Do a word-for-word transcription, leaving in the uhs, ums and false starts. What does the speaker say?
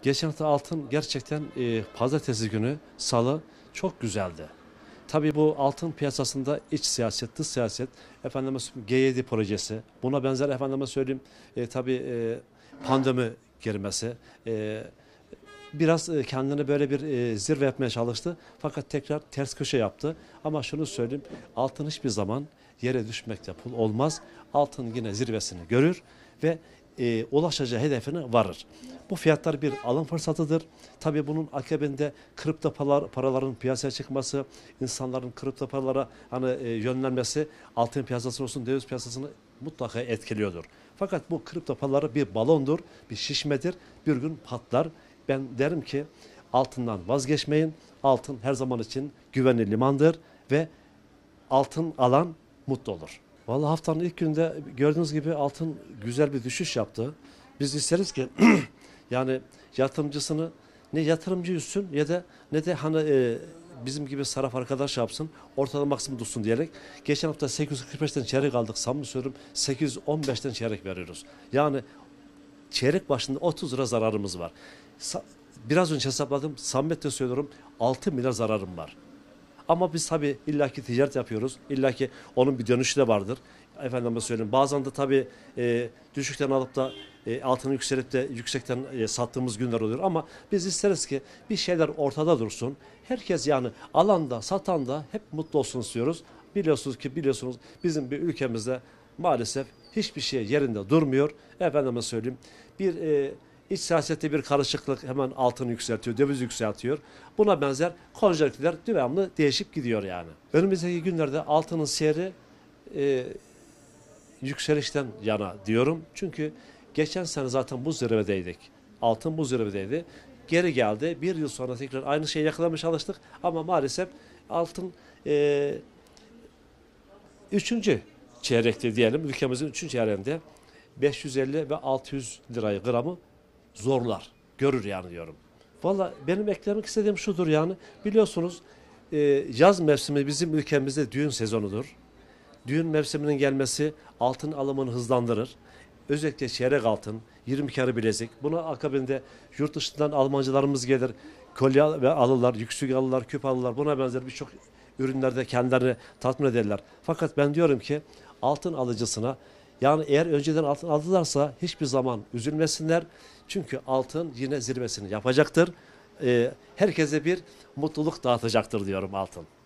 Geçen hafta altın gerçekten e, pazartesi günü salı çok güzeldi. Tabii bu altın piyasasında iç siyaset, dış siyaset, efendime söyleyeyim G yedi projesi, buna benzer efendime söyleyeyim e, tabii e, pandemi girmesi, e, biraz e, kendini böyle bir e, zirve yapmaya çalıştı. Fakat tekrar ters köşe yaptı. Ama şunu söyleyeyim, altın hiçbir zaman yere düşmekte pul olmaz. Altın yine zirvesini görür ve e, ulaşacağı hedefine varır. Bu fiyatlar bir alım fırsatıdır. Tabii bunun akabinde kripto paralar, paraların piyasaya çıkması, insanların kripto paralara hani e, yönlenmesi altın piyasası olsun, döviz piyasasını mutlaka etkiliyordur. Fakat bu kripto paraları bir balondur, bir şişmedir. Bir gün patlar. Ben derim ki altından vazgeçmeyin. Altın her zaman için güvenli limandır ve altın alan mutlu olur. Vallahi haftanın ilk günde gördüğünüz gibi altın güzel bir düşüş yaptı. Biz isteriz ki yani yatırımcısını ne yatırımcı üssün ya da ne de hani e, bizim gibi saraf arkadaş yapsın, ortada maksimum tutsun diyerek geçen hafta sekiz yüz kırk beşten çeyrek aldık. Samimi söylüyorum, sekiz yüz on beşten çeyrek veriyoruz. Yani çeyrek başında otuz lira zararımız var. Sa- Biraz önce hesapladım, samimiyetle söylüyorum, altı milyar zararım var. Ama biz tabii illaki ticaret yapıyoruz. İllaki onun bir dönüşü de vardır. Efendime söyleyeyim. Bazen de tabii e, düşükten alıp da e, altını yükselip de yüksekten e, sattığımız günler oluyor. Ama biz isteriz ki bir şeyler ortada dursun. Herkes yani alanda, satanda hep mutlu olsun istiyoruz. Biliyorsunuz ki biliyorsunuz bizim bir ülkemizde maalesef hiçbir şey yerinde durmuyor. Efendime söyleyeyim. Bir e, İç siyasette bir karışıklık hemen altını yükseltiyor, döviz yükseltiyor. Buna benzer konjonktürler devamlı değişip gidiyor yani. Önümüzdeki günlerde altının seyri e, yükselişten yana diyorum. Çünkü geçen sene zaten bu zirvedeydik. Altın bu zirvedeydi. Geri geldi. Bir yıl sonra tekrar aynı şeyi yakalamaya çalıştık. Ama maalesef altın e, üçüncü çeyrekte diyelim. Ülkemizin üçüncü çeyreğinde beş yüz elli ve altı yüz lirayı gramı zorlar. Görür yani diyorum. Valla benim eklemek istediğim şudur yani. Biliyorsunuz e, yaz mevsimi bizim ülkemizde düğün sezonudur. Düğün mevsiminin gelmesi altın alımını hızlandırır. Özellikle çeyrek altın, yirmi karı bilezik. Buna akabinde yurt dışından Almancılarımız gelir. Kolye ve alırlar, yüksük alırlar, küp alırlar. Buna benzer birçok ürünlerde kendilerini tatmin ederler. Fakat ben diyorum ki altın alıcısına yani eğer önceden altın aldılarsa hiçbir zaman üzülmesinler. Çünkü altın yine zirvesini yapacaktır. Ee, herkese bir mutluluk dağıtacaktır diyorum altın.